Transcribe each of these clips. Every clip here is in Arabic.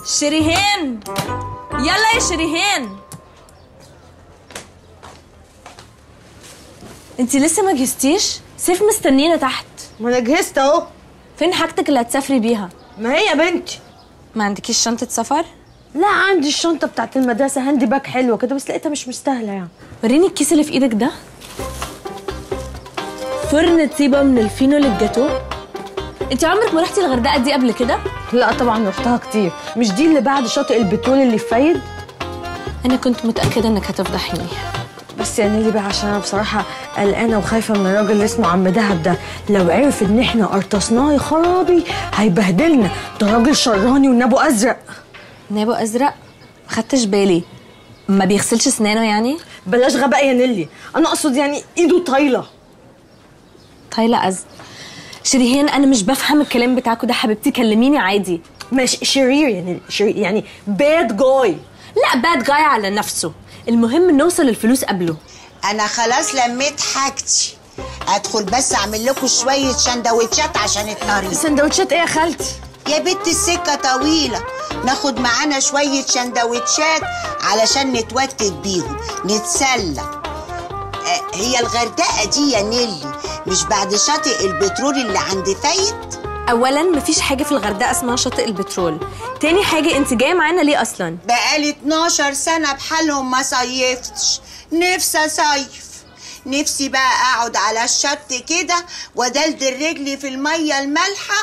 شريهان، يلا يا شريهان. انتي لسه ما جهزتيش؟ سيف مستنينا تحت. ما انا جهزت اهو. فين حاجتك اللي هتسافري بيها؟ ما هي يا بنتي. ما عندكيش شنطة سفر؟ لا عندي الشنطة بتاعت المدرسة، هاندي باك حلوة كده، بس لقيتها مش مستاهلة يعني. وريني الكيس اللي في ايدك ده. فرن طيبة من الفينو للجاتو. انتي عمرك ما رحتي الغردقة دي قبل كده؟ لا طبعا رحتها كتير. مش دي اللي بعد شاطئ البترول اللي في فايد؟ انا كنت متأكدة انك هتفضحيني. بس يا نيلي بقى، عشان انا بصراحة قلقانة وخايفة من الراجل اللي اسمه عم دهب ده. لو عرف ان احنا قرطصناه يا خرابي هيبهدلنا. ده راجل شراني ونابو ازرق. نابو ازرق؟ ما خدتش بالي. ما بيغسلش اسنانه يعني؟ بلاش غباء يا نيلي، انا اقصد يعني ايده طايلة. طايلة شريهان، انا مش بفهم الكلام بتاعكوا ده حبيبتي، كلميني عادي. ماشي شرير يعني، شرير يعني باد جاي. لا باد جاي على نفسه، المهم نوصل الفلوس قبله. انا خلاص لميت حاجتي، ادخل بس اعمل لكم شويه سندوتشات عشان الطريق. سندوتشات ايه يا خالتي؟ يا بنت السكه طويله، ناخد معانا شويه سندوتشات علشان نتوتت بيهم نتسلى. هي الغردقه دي يا نيلي مش بعد شاطئ البترول اللي عند فايد؟ اولا مفيش حاجه في الغردقه اسمها شاطئ البترول. تاني حاجه انت جايه معانا ليه اصلا؟ بقالي 12 سنه بحالهم ما صيفتش، نفسي اصيف. نفسي بقى اقعد على الشط كده وادلدل رجلي في الميه المالحه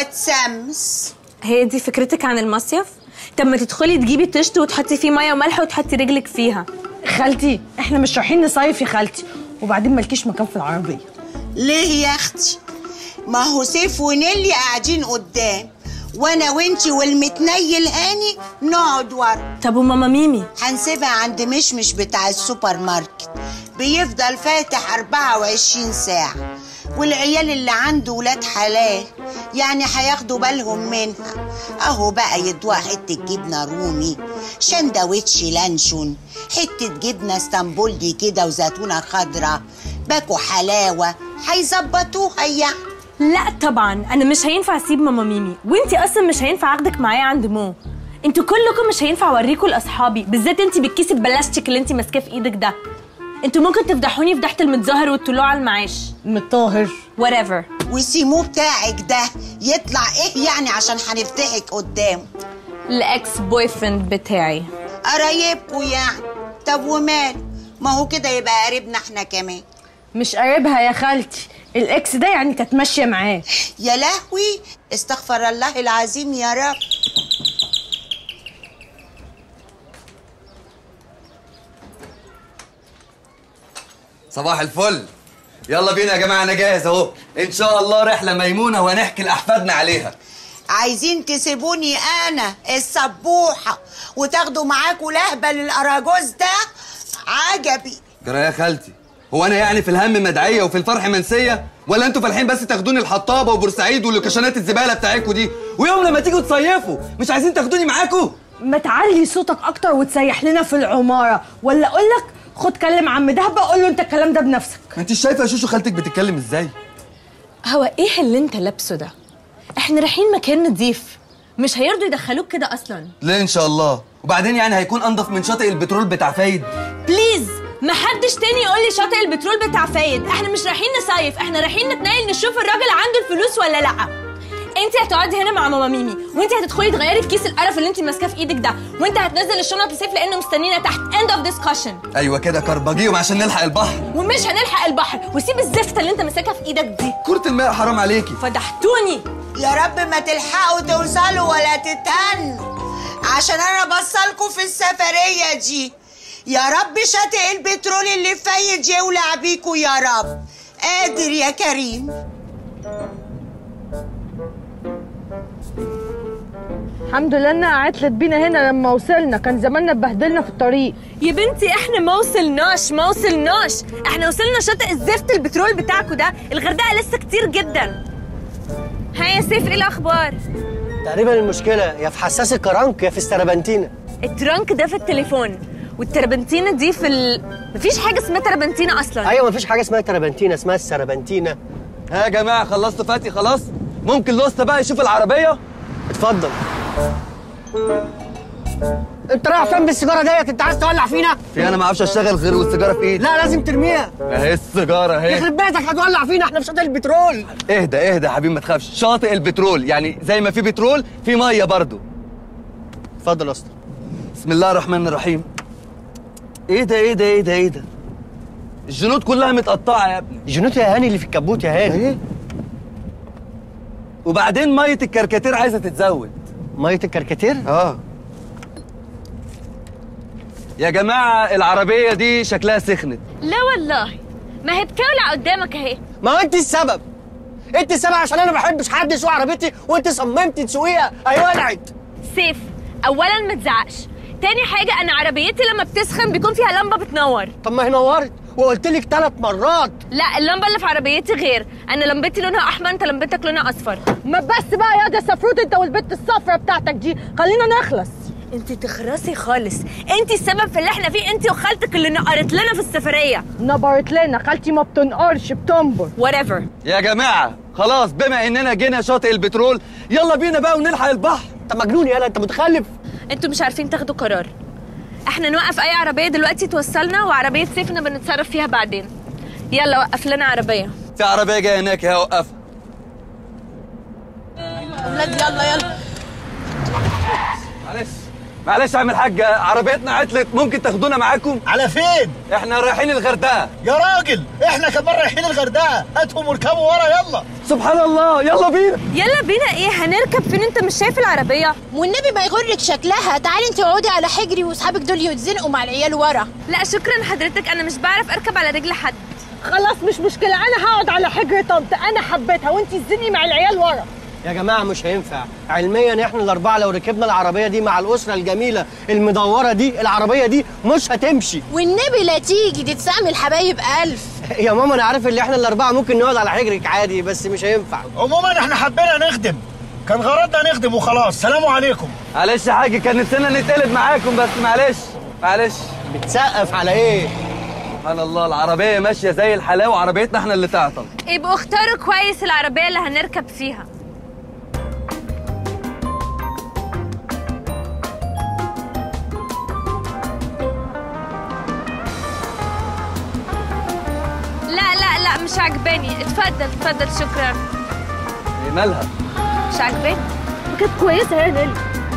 واتسمس. هي دي فكرتك عن المصيف؟ طب ما تدخلي تجيبي طشت وتحطي فيه ميه وملح وتحطي رجلك فيها. خالتي احنا مش رايحين نصيف يا خالتي، وبعدين مالكيش مكان في العربيه. ليه يا اختي؟ ما هو سيف ونيلي قاعدين قدام، وانا وانتي والمتنيل هاني نقعد ورا. طب وماما ميمي؟ هنسيبها عند مشمش بتاع السوبر ماركت، بيفضل فاتح 24 ساعة، والعيال اللي عنده ولاد حلال يعني هياخدوا بالهم منها. اهو بقى يدوها حتة جبنة رومي، شندوتش لانشون، حتة جبنة اسطنبولي كده وزيتونة خضرا، باكو حلاوة، هيظبطوها يعني. لا طبعا انا مش هينفع اسيب ماما ميمي، وانتي اصلا مش هينفع اخدك معايا عند مو. انتوا كلكم مش هينفع اوريكم لاصحابي، بالذات انتي بالكيس البلاستيك اللي انتي ماسكاه في ايدك ده. انتوا ممكن تفضحوني فضحة المتظاهر والطلوع على المعاش. متطاهر whatever. وسيمو بتاعك ده يطلع ايه يعني عشان هنفتحك قدامه؟ الاكس بوي فريند بتاعي. قرايبكوا يعني. طب ومال؟ ما هو كده يبقى قريبنا احنا كمان. مش قريبها يا خالتي، الاكس ده يعني كانت ماشيه معاه. يا لهوي، استغفر الله العظيم يا رب. صباح الفل. يلا بينا يا جماعه، انا جاهز اهو. ان شاء الله رحله ميمونه وهنحكي لاحفادنا عليها. عايزين تسيبوني انا السبوحه وتاخدوا معاكوا لهبه للاراجوز ده؟ عجبي. جرى يا خالتي، هو انا يعني في الهم مدعيه وفي الفرح منسيه؟ ولا انتوا فالحين بس تاخدوني الحطابه وبورسعيد واللوكيشنات الزباله بتاعتكوا دي، ويوم لما تيجوا تصيفوا مش عايزين تاخدوني معاكوا؟ ما تعلي صوتك اكتر وتسيح لنا في العماره، ولا اقول لك خد كلم عم دهب قول له انت الكلام ده بنفسك. ما انتش شايفه يا شوشو خالتك بتتكلم ازاي؟ هو ايه اللي انت لابسه ده؟ احنا رايحين مكان نضيف، مش هيرضوا يدخلوك كده اصلا. ليه ان شاء الله؟ وبعدين يعني هيكون انضف من شاطئ البترول بتاع فايد؟ بليز ما حدش تاني يقول لي شاطئ البترول بتاع فايد. احنا مش رايحين نصيف، احنا رايحين نتنايل نشوف الراجل عنده الفلوس ولا لا. انت هتقعدي هنا مع ماما ميمي، وانت هتدخلي تغيري في كيس القرف اللي انت ماسكاه في ايدك ده، وانت هتنزل الشنط لسيف لانه مستنينا تحت. end of discussion. ايوه كده كربجيهم عشان نلحق البحر. ومش هنلحق البحر، وسيب الزفته اللي انت ماسكها في ايدك دي. كرة الماء حرام عليكي. فضحتوني. يا رب ما تلحقوا توصلوا ولا تتهنوا، عشان انا بصلكوا في السفريه دي. يا رب شاطئ البترول اللي فايد يولع بيكوا يا رب. قادر يا كريم. الحمد لله انها عطلت بينا هنا لما وصلنا، كان زماننا اتبهدلنا في الطريق. يا بنتي احنا ما وصلناش، احنا وصلنا شاطئ الزفت البترول بتاعكوا ده. الغردقه لسه كتير جدا. ها يا سيف ايه الاخبار؟ تقريبا المشكله يا في حساس الكرنك يا في السربنتينه. الترنك ده في التليفون، والتربنتينه دي في مفيش حاجه اسمها تربنتينه اصلا. ايوه مفيش حاجه اسمها تربنتينه، اسمها السربنتينه. ها يا جماعه خلصتوا فاتي خلاص؟ ممكن لوستا بقى يشوف العربيه؟ اتفضل. انت رايح فين بالسيجاره ديت؟ انت عايز تولع فينا؟ في انا ما اعرفش اشتغل غير والسيجاره في ايدي. لا لازم ترميها. اهي السيجاره اهي. يخرب بيتك هتولع فينا، احنا في شاطئ البترول. اهدى اهدى يا حبيبي ما تخافش، شاطئ البترول يعني زي ما في بترول في ميه برضو. اتفضل يا اسطى. بسم الله الرحمن الرحيم. ايه ده ايه ده ايه ده ايه ده؟ الجنود كلها متقطعه يا ابني. الجنود يا هاني اللي في الكبوت يا هاني. ايه؟ وبعدين ميه الكركاتير عايزه تتزود. ميه الكركاتير؟ اه يا جماعه العربيه دي شكلها سخنت. لا والله، ما هي بتولع قدامك اهي. ما هو انت السبب. انت السبب عشان انا ما بحبش حد يسوق عربيتي وانت صممتي تسوقيها، اهي ولعت. سيف، اولا ما تزعقش، تاني حاجه انا عربيتي لما بتسخن بيكون فيها لمبه بتنور. طب ما هي نورت وقلت لك 3 مرات. لا، اللمبه اللي في عربيتي غير، انا لمبتي لونها احمر، انت لمبتك لونها اصفر. ما بس بقى يا ده سفروت انت والبت الصفرة بتاعتك دي، خلينا نخلص. انت تخرسي خالص، انت السبب في اللي احنا فيه، انت وخالتك اللي نقرت لنا في السفريه. نبرت لنا، خالتي ما بتنقرش بتنبر. whatever. يا جماعه خلاص بما اننا جينا شاطئ البترول يلا بينا بقى ونلحق البحر. انت مجنون يالا، انت متخلف. انتوا مش عارفين تاخدوا قرار. احنا نوقف اي عربيه دلوقتي توصلنا، وعربيه سيفنا بنتصرف فيها بعدين. يلا وقف لنا عربيه. في عربيه جايه هناك اهي وقفها. اولاد يلا يلا. معلش يا عم الحاج، عربيتنا عطلت، ممكن تاخدونا معاكم؟ على فين؟ احنا رايحين الغردقه. يا راجل احنا كمان رايحين الغردقه، هاتهم واركبوا ورا يلا. سبحان الله، يلا بينا. يلا بينا ايه؟ هنركب فين؟ انت مش شايف العربيه؟ والنبي ما يغرك شكلها، تعالي انت اقعدي على حجري واصحابك دول يتزنقوا مع العيال ورا. لا شكرا حضرتك، انا مش بعرف اركب على رجل حد. خلاص مش مشكلة، أنا هقعد على حجر طنط، أنا حبيتها وأنتِ تزني مع العيال ورا. يا جماعه مش هينفع، علميا احنا الاربعه لو ركبنا العربيه دي مع الاسره الجميله المدوره دي، العربيه دي مش هتمشي. والنبي لا تيجي، دي تسامي الحبايب 1000. يا ماما انا عارف ان احنا الاربعه ممكن نقعد على حجرك عادي، بس مش هينفع. عموما احنا حبينا نخدم، كان غرضنا نخدم وخلاص. سلام عليكم. معلش يا حاج، كان نفسنا نتقلب معاكم بس معلش. بتسقف على ايه؟ سبحان الله، العربيه ماشيه زي الحلاوه وعربيتنا احنا اللي تعطل. يبقوا اختاروا كويس العربيه اللي هنركب فيها. لا مش عجباني. اتفضل شكرا. ايه مالها؟ مش عجباني. كانت كويسة يا نيلي.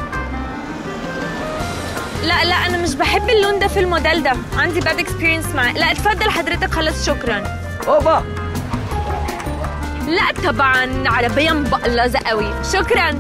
لا انا مش بحب اللون ده في الموديل ده، عندي باد اكسبيرينس معاه. لا اتفضل حضرتك، خلاص شكرا. اوبا. لا طبعا عربيه مبقلظه قوي. شكرا.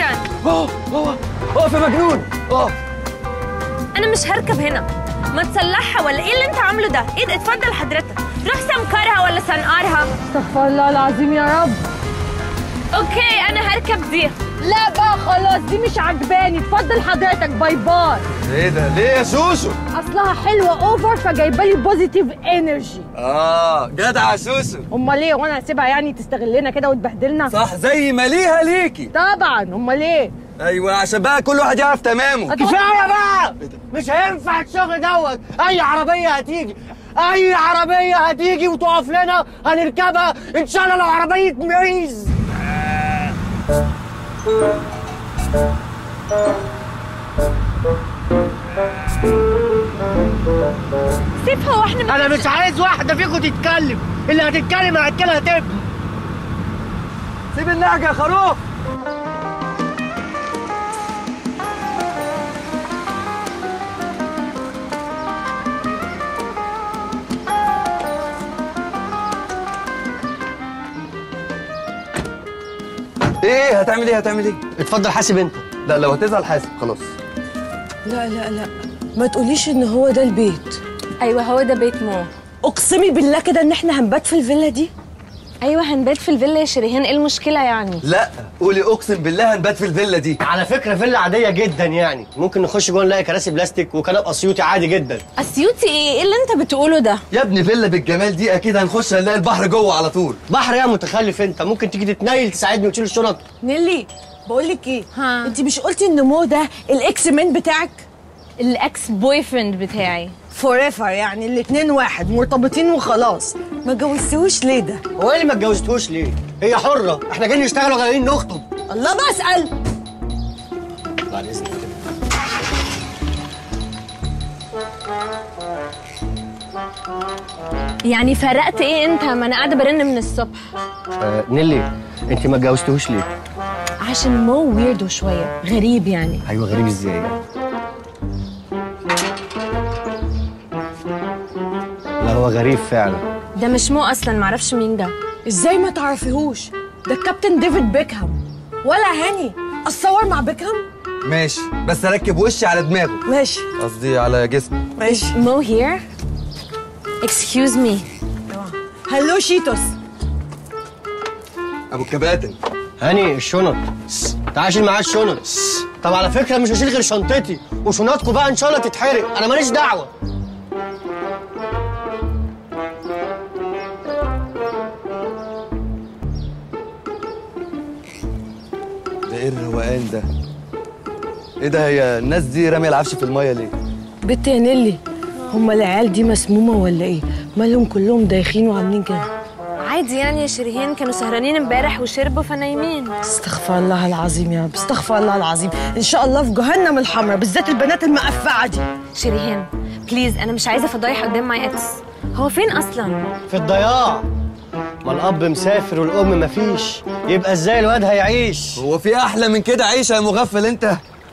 اقف يا مجنون اقف. انا مش هركب هنا، ما تصلحها ولا ايه اللي انت عامله ده؟ ايه ده؟ اتفضل حضرتك، روح سمكرها ولا سنقرها. استغفر الله العظيم يا رب. اوكي انا هركب دي. لا بقى خلاص، دي مش عجباني، اتفضل حضرتك، باي باي. ايه ده؟ ليه يا سوسو؟ اصلها حلوه اوفر فجايبه لي بوزيتيف انرجي. جدع يا سوسو. امال ايه؟ وانا هسيبها يعني تستغلنا كده وتبهدلنا؟ صح، زي ما ليها ليكي. طبعا، امال ايه؟ ايوه عشان بقى كل واحد يعرف تمامه. كفايه بقى، مش هينفع الشغل دوت. اي عربيه هتيجي وتقف لنا هنركبها ان شاء الله، لو عربيه معيز. سيب، هو احنا انا مش عايز واحده فيكم تتكلم، اللي هتتكلم هاكلها تب. سيب النعجه يا خروف. ايه هتعمل ايه؟ اتفضل حاسب انت. لا لو هتزعل حاسب خلاص. لا ما تقوليش ان هو ده البيت. ايوه هو ده بيت مو. اقسمي بالله كده ان احنا هنبات في الفيلا دي. ايوه هنبات في الفيلا يا شريهان، ايه المشكله يعني؟ لا قولي اقسم بالله هنبات في الفيلا دي. على فكره فيلا عاديه جدا يعني، ممكن نخش جوه نلاقي كراسي بلاستيك وكنب اسيوطي عادي جدا. اسيوطي ايه اللي انت بتقوله ده؟ يا ابني فيلا بالجمال دي اكيد هنخش هنلاقي البحر جوه على طول. بحر يا متخلف انت، ممكن تيجي تتنيل تساعدني وتشيل الشنط. نيلي بقول لك ايه، انت مش قلتي ان مو ده الاكس مان بتاعك؟ الاكس بوي فريند بتاعي. فور ايفر يعني، الاتنين واحد مرتبطين وخلاص. ما جوزتوش ليه ده؟ هو اللي ما اتجوزتوش ليه؟ هي حره، احنا جايين نشتغل وجايين نخطب. الله بسأل. بعد اذنك كده. يعني فرقت ايه انت؟ ما انا قاعده برن من الصبح. نيلي انت ما اتجوزتهوش ليه؟ عشان مو ويردو شويه، غريب يعني. ايوه غريب ازاي؟ لا هو غريب فعلا. ده مش مو اصلا، معرفش مين ده. ازاي ما تعرفيهوش؟ ده الكابتن ديفيد بيكهام. ولا هاني اتصور مع بيكهام؟ ماشي، بس اركب وشي على دماغه. ماشي قصدي على جسمه. ماشي. مو هير؟ اكسكيوز مي. هلو شيتوس. ابو الكباتن. هاني الشنط. تعال شيل معاه الشنط. طب على فكره مش هشيل غير شنطتي، وشنطكم بقى ان شاء الله تتحرق، انا ماليش دعوه. ده ايه الروقان ده؟ ايه ده؟ هي الناس دي راميه العفش في الميه ليه؟ بنت يا نيلي، هما العيال دي مسمومه ولا ايه؟ مالهم كلهم دايخين وعاملين كده؟ عادي يعني يا شيرين، كانوا سهرانين امبارح وشربوا فنايمين. استغفر الله العظيم يا رب، استغفر الله العظيم. ان شاء الله في جهنم الحمراء، بالذات البنات المقفعه دي. شيرين بليز، انا مش عايزه فضايح قدام ماي اكس. هو فين اصلا؟ في الضياع. ما الاب مسافر والام مفيش، يبقى ازاي الواد هيعيش؟ هو في احلى من كده عيشه يا مغفل انت؟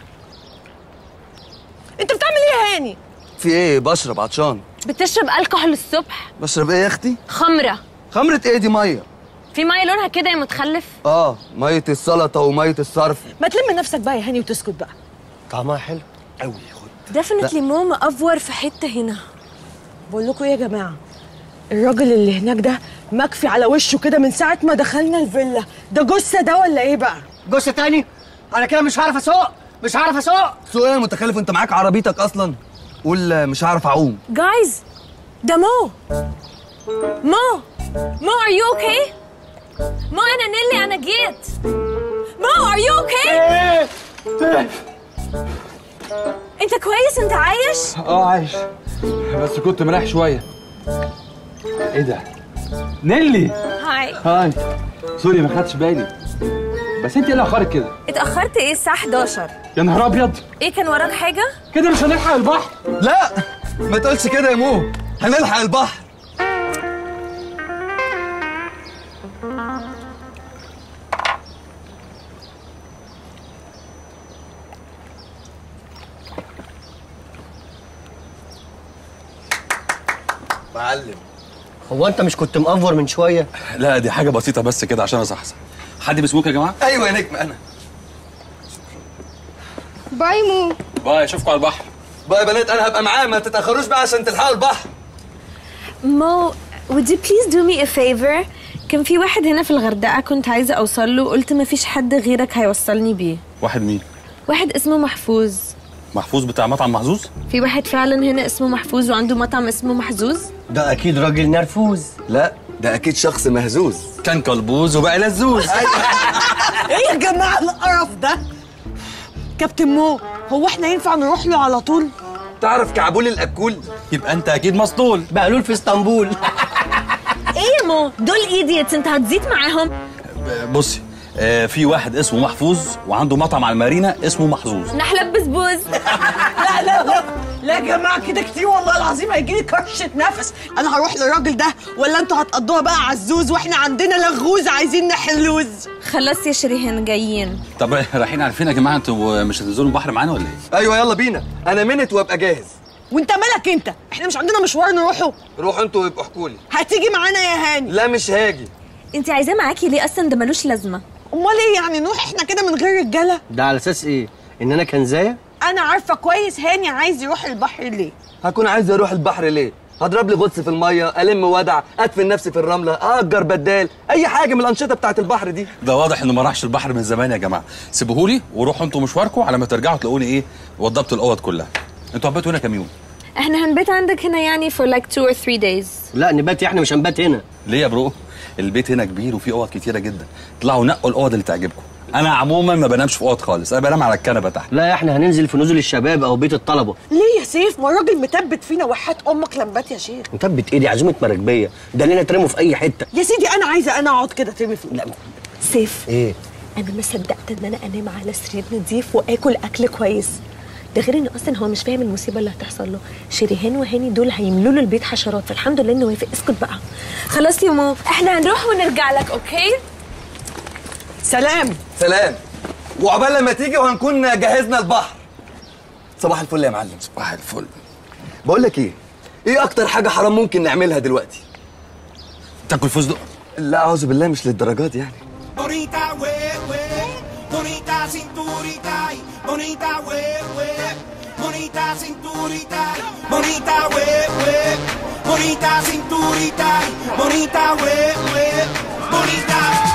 انت بتعمل ايه يا هاني؟ في ايه؟ بشرب، عطشان. بتشرب الكحول الصبح؟ بشرب ايه يا اختي؟ خمره. خمره ايه دي؟ ميه. في ميه لونها كده يا متخلف. ميه السلطه وميه الصرف. ما تلم نفسك بقى يا هاني وتسكت بقى. طعمها حلو قوي. خد. ديفنتلي مو مأفور في حته هنا. بقول لكم ايه يا جماعه؟ الراجل اللي هناك ده مكفي على وشه كده من ساعه ما دخلنا الفيلا. ده جثه ده ولا ايه بقى؟ جثه تاني؟ انا كده مش هعرف اسوق، مش هعرف اسوق. سوق ايه يا متخلف؟ انت معاك عربيتك اصلا؟ قول مش هعرف اعوم. جايز، ده مو. مو ار يو اوكي؟ مو انا نيلي، انا جيت. مو ار يو اوكي؟ انت كويس؟ انت عايش؟ عايش، بس كنت مريح شويه. ايه ده؟ نيلي. هاي. سوري ما خدتش بالي، بس انت ايه اللي اخرك كده؟ اتأخرت ايه؟ الساعة 11. يا نهار ابيض. ايه كان وراك حاجة؟ كده مش هنلحق البحر. لا ما تقولش كده يا مو، هنلحق البحر. معلم، هو انت مش كنت مأفور من شويه؟ لا دي حاجه بسيطه بس كده عشان اصحصح. حد بيسموك يا جماعه؟ ايوه يا نجم انا. باي مو. باي، اشوفكم على البحر. باي يا بنات، انا هبقى معاه، ما تتاخروش بقى عشان تلحقوا البحر. مو would you please do me a favor؟ كان في واحد هنا في الغردقة كنت عايزة أوصل له، قلت مفيش حد غيرك هيوصلني بيه. واحد مين؟ واحد اسمه محفوظ. محفوظ بتاع مطعم محظوظ؟ في واحد فعلا هنا اسمه محفوظ وعنده مطعم اسمه محظوظ؟ ده اكيد راجل نرفوز. لا ده اكيد شخص مهزوز، كان كلبوز وبقى لزوز. ايه يا جماعه القرف ده؟ كابتن مو، هو احنا ينفع نروح له على طول؟ تعرف كعبول الاكول؟ يبقى انت اكيد مسطول. بقلول في اسطنبول. ايه يا مو؟ دول ايديتس، انت هتزيد معاهم؟ بصي، في واحد اسمه محفوظ وعنده مطعم على المارينا اسمه محظوظ. نحلب بسبوز. لا لا لا لا يا جماعه كده كتير والله العظيم، هيجيلي كرشه نفس. انا هروح للراجل ده ولا انتوا هتقضوها بقى عزوز واحنا عندنا لغوز عايزين نحلوز؟ خلاص يا شريهان جايين. طب رايحين عارفين يا جماعه انتوا مش هتنزلوا البحر معانا ولا ايه؟ ايوه يلا بينا، انا منت وابقى جاهز. وانت مالك انت؟ احنا مش عندنا مشوار نروحه؟ روحوا انتوا ويبقوا احكوا لي. هتيجي معانا يا هاني؟ لا مش هاجي. انت عايزاه معاكي ليه اصلا؟ ده ملوش لازمه. امال ايه يعني نروح احنا كده من غير رجاله؟ ده على اساس ايه؟ ان انا كنزايه؟ انا عارفه كويس هاني عايز يروح البحر ليه. هكون عايز اروح البحر ليه؟ هضرب لي غطس في الميه، الم ودع، ادفن نفسي في الرمله، اجر بدال، اي حاجه من الانشطه بتاعت البحر دي. ده واضح انه ما راحش البحر من زمان يا جماعه. سيبوهولي وروحوا انتوا مشواركم، على ما ترجعوا تلاقوني ايه وضبت الاوض كلها. انتوا هتباتوا هنا كام يوم؟ احنا هنبات عندك هنا يعني for like 2 or 3 days. لا نبات، احنا مش هنبات هنا. ليه يا برو؟ البيت هنا كبير وفيه اوض كتيره جدا، طلعوا نقوا الاوض اللي تعجبكم. انا عموما ما بنامش في اوض خالص، انا بنام على الكنبه تحت. لا احنا هننزل في نزل الشباب او بيت الطلبه. ليه يا سيف؟ ما الراجل مثبت فينا وحات امك لمبات يا شيخ. مثبت ايه؟ دي عزومه مراكبيه، ده لينا ترموا في اي حته. يا سيدي انا عايزه انا اقعد كده ترمي فيه. لا سيف، ايه؟ انا ما صدقت ان انا انام على سرير نضيف واكل اكل كويس. ده غير ان اصلا هو مش فاهم المصيبه اللي هتحصل له. شريهان وهاني دول هيملوا له البيت حشرات، فالحمد لله انه وافق. اسكت بقى. خلاص يا ماما احنا هنروح ونرجع لك. اوكي سلام. سلام. وعقبال لما تيجي وهنكون جهزنا البحر. صباح الفل يا معلم. صباح الفل. بقول لك ايه اكتر حاجه حرام ممكن نعملها دلوقتي؟ تاكل فستق؟ لا اعوذ بالله، مش للدرجات يعني. Bonita huehue, bonita cinturita, bonita huehue, bonita cinturita, bonita huehue, bonita cinturita, bonita huehue, bonita.